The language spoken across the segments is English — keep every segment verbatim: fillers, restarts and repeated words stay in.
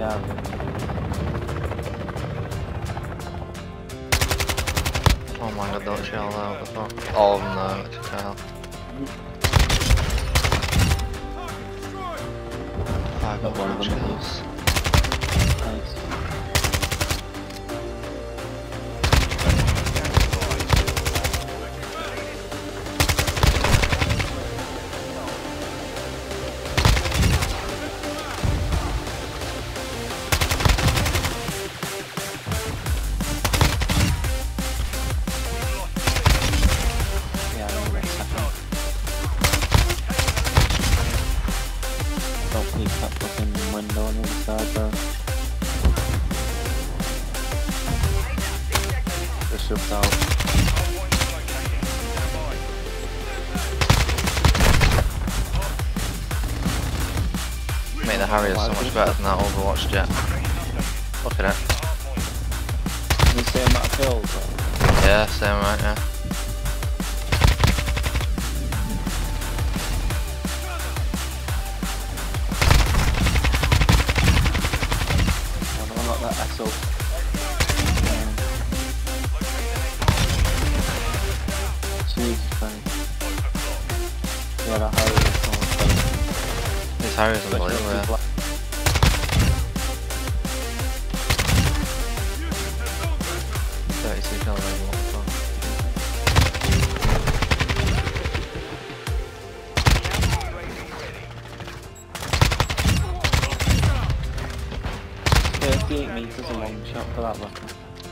Yeah. Oh my god, don't shell out the fuck. All of them though, it's fail. Five Got one of them. shells. Nice. Yeah, I know that's happening. Don't need that fucking window on the other side though. They're shoved out. Mate, the Harrier is so much better than that Overwatch jet. Look at it. Can you see him at a field? Yeah, same right, yeah. I don't like that S O. Jesus Christ. Yeah, that Harry is so much better. This Harrier's unbelievable, yeah. thirty-two kills over, what the fuck. thirty-eight metres a long shot for that weapon.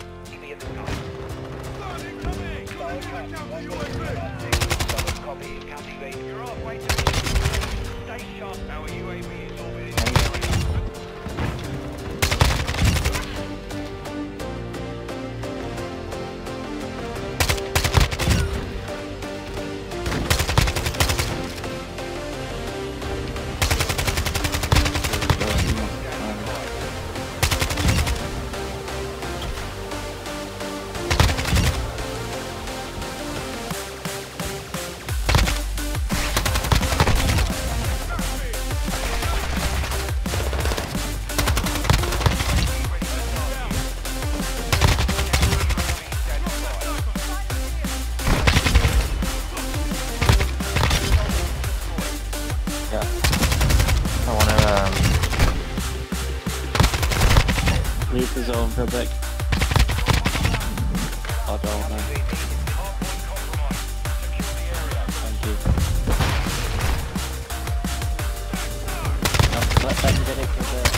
I wanna, um... Leave the zone for a bit. I don't know. Thank you. No, let them get it for a bit.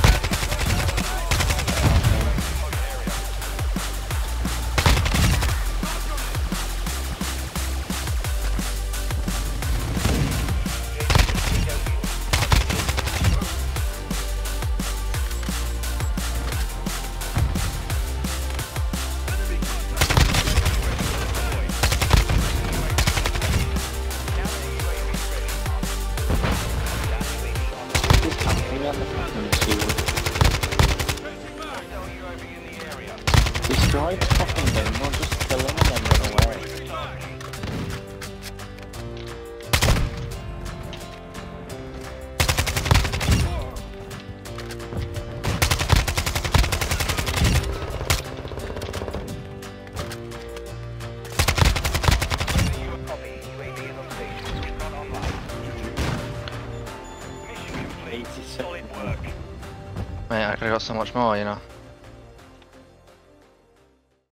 Destroy the fucking thing, not just kill him and then run away. eighty-seven. Mate, I could've got so much more, you know.